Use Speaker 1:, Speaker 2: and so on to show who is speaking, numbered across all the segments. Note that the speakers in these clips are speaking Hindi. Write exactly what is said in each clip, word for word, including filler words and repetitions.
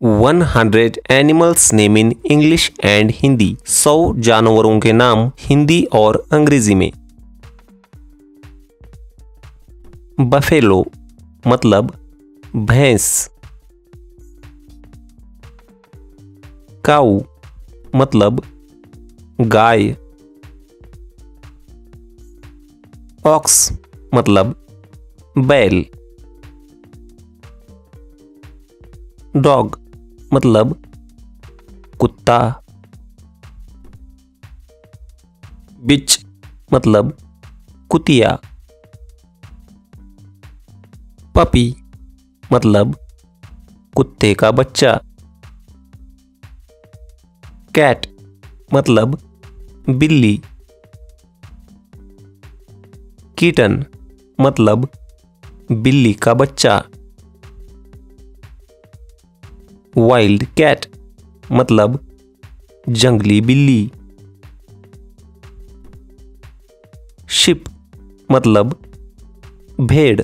Speaker 1: One hundred animals name in English and Hindi. सौ जानवरों के नाम हिंदी और अंग्रेजी में। बफेलो मतलब भैंस। काऊ मतलब गाय। ऑक्स मतलब बैल। डॉग मतलब कुत्ता। बिच मतलब कुतिया। पपी मतलब कुत्ते का बच्चा। कैट मतलब बिल्ली। किटन मतलब बिल्ली का बच्चा। वाइल्ड कैट मतलब जंगली बिल्ली। शिप मतलब भेड़।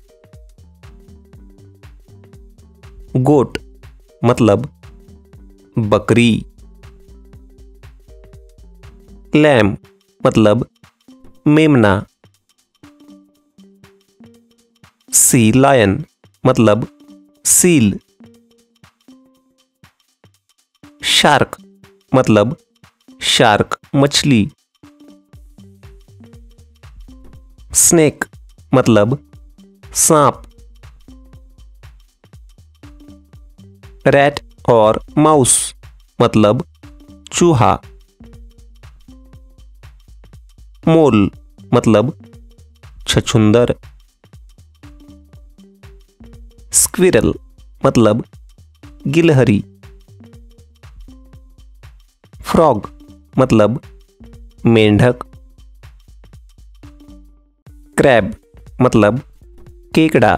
Speaker 1: गोट मतलब बकरी। लैम मतलब मेमना। सी लायन मतलब सील। शार्क मतलब शार्क मछली। स्नेक मतलब सांप। रैट और माउस मतलब चूहा। मोल मतलब छछूंदर। स्क्विरल मतलब गिलहरी। फ्रॉग मतलब मेंढक। क्रैब मतलब केकड़ा।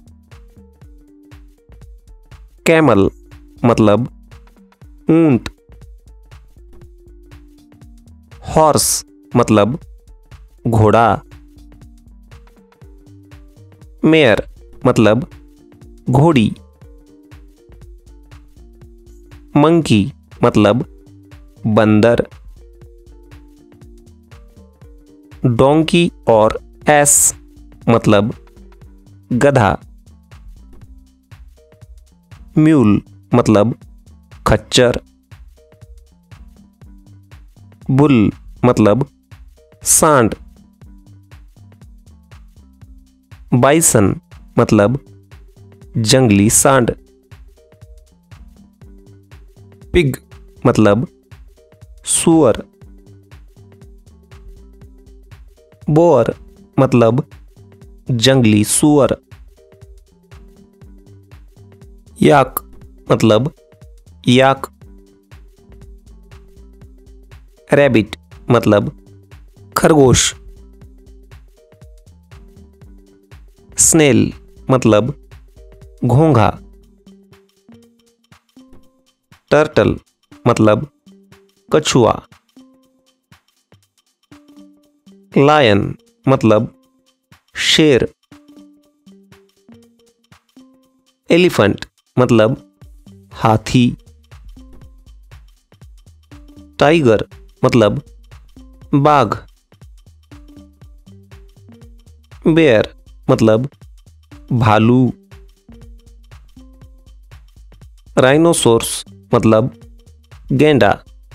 Speaker 1: कैमल मतलब ऊंट। हॉर्स मतलब घोड़ा। मेयर मतलब घोड़ी। मंकी मतलब बंदर। डोंकी और एस मतलब गधा। म्यूल मतलब खच्चर। बुल मतलब सांड। बाइसन मतलब जंगली सांड। पिग मतलब सुअर। बोअर मतलब जंगली सुअर। याक मतलब याक। रैबिट मतलब खरगोश। स्नेल मतलब घोंघा। टर्टल मतलब कछुआ। लायन मतलब शेर। एलिफेंट मतलब हाथी। टाइगर मतलब बाघ। बेयर मतलब भालू। राइनोसोर्स मतलब गेंडा।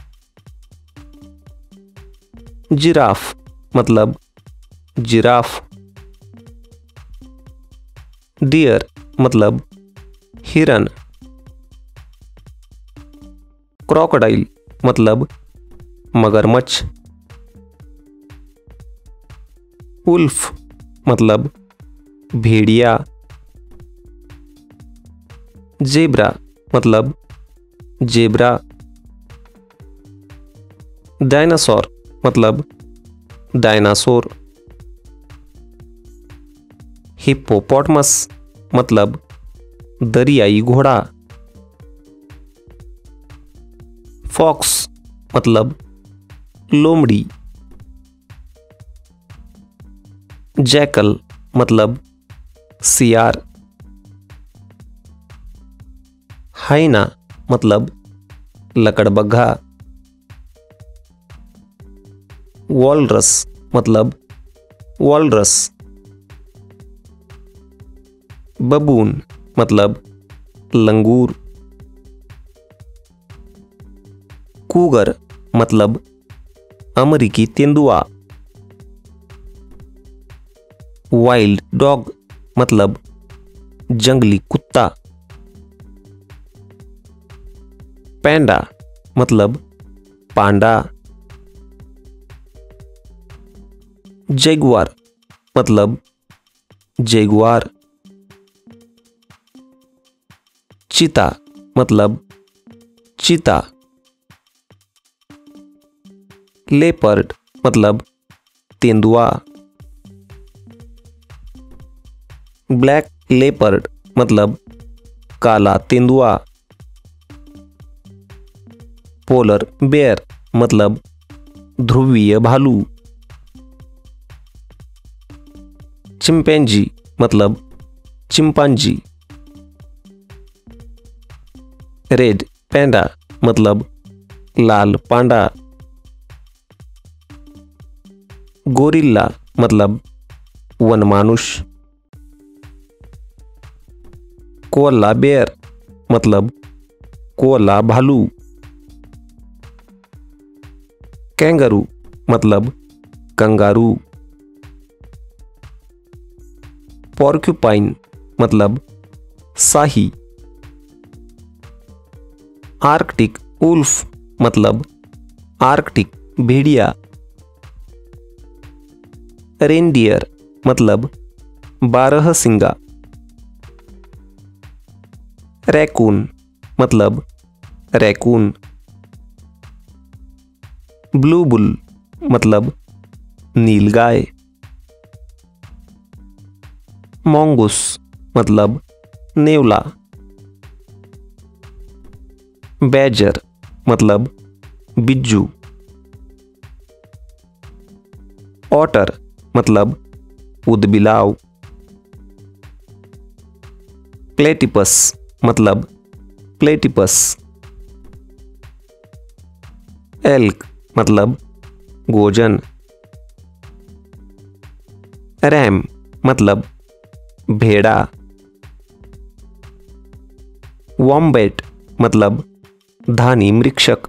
Speaker 1: जिराफ मतलब जिराफ। डियर मतलब हिरन। क्रोकोडाइल मतलब मगरमच्छ। वुल्फ मतलब भेड़िया। जेब्रा मतलब जेब्रा। डायनासोर मतलब डायनासोर। हिप्पोपोटामस मतलब दरियाई घोड़ा। फॉक्स मतलब लोमड़ी। जैकल मतलब सियार। हाइना मतलब लकड़बग्घा। वॉलरस मतलब वॉलरस। बबून मतलब लंगूर। कूगर मतलब अमेरिकी तेंदुआ। वाइल्ड डॉग मतलब जंगली कुत्ता। पैंडा मतलब पांडा। जैगुआर मतलब जैगुआर। चीता मतलब चीता। लेपर्ड मतलब तेंदुआ। ब्लैक लेपर्ड मतलब काला तेंदुआ। पोलर बेयर मतलब ध्रुवीय भालू। चिंपैंजी मतलब चिंपांजी। रेड पैंडा मतलब लाल पांडा। गोरिल्ला मतलब वनमानुष। कोअला बेयर मतलब कोअला भालू। कैंगरू मतलब कंगारू। पॉर्क्यूपाइन मतलब शाही। आर्कटिक उल्फ मतलब आर्कटिक भेड़िया। रेनडियर मतलब बारहसिंगा। रैकून मतलब रैकून। ब्लू बुल मतलब नीलगाय। मोंगूस मतलब नेवला। बैजर मतलब बिज्जू। ऑटर मतलब उदबिलाव। प्लेटिपस मतलब प्लेटिपस। एल्क मतलब गोजन। रैम मतलब भेड़ा। वॉम्बैट मतलब धानी मृक्षक।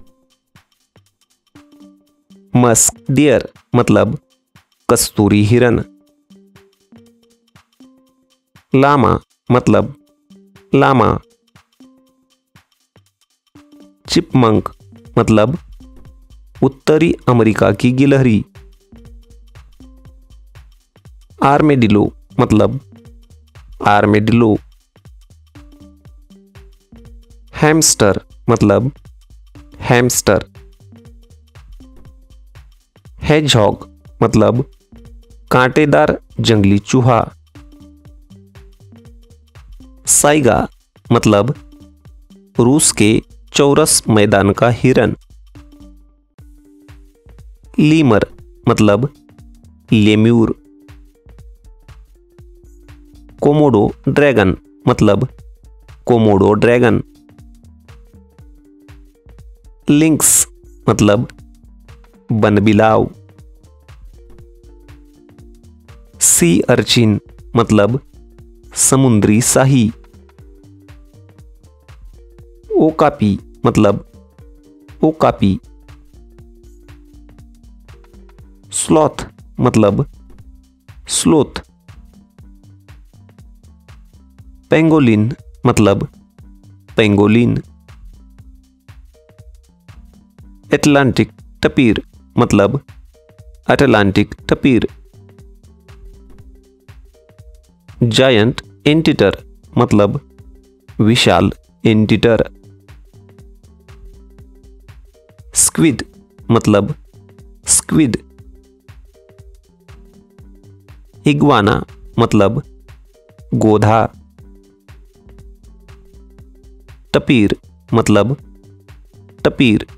Speaker 1: मस्क डियर मतलब कस्तूरी हिरन। लामा मतलब लामा। चिपमंक मतलब उत्तरी अमेरिका की गिलहरी। आर्मेडिलो मतलब आर्मेडिलो। हैमस्टर मतलब हैमस्टर। हेजहॉग मतलब कांटेदार जंगली चूहा। साइगा मतलब रूस के चौरस मैदान का हिरन। लीमर मतलब लेम्यूर। कोमोडो ड्रैगन मतलब कोमोडो ड्रैगन। लिंक्स मतलब बनबिलाव। सी अर्चिन मतलब समुद्री शाही। ओकापी मतलब ओकापी। स्लॉथ मतलब स्लोथ। पेंगोलिन मतलब पेंगोलिन। अटलांटिक टपीर मतलब अटलांटिक टपीर। जायंट एंटीटर मतलब विशाल एंटीटर। स्क्विड मतलब स्क्विड। इग्वाना मतलब गोधा। टपीर मतलब टपीर।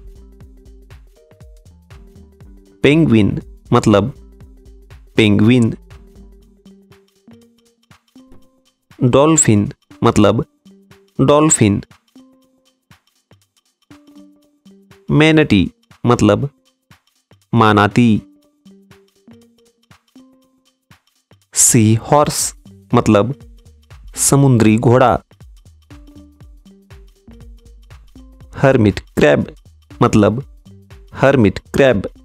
Speaker 1: पेंगुइन मतलब पेंगुइन। डॉल्फिन मतलब डॉल्फिन। मैनटी मतलब मानाती। सी हॉर्स मतलब समुद्री घोड़ा। हर्मिट क्रैब मतलब हर्मिट क्रैब।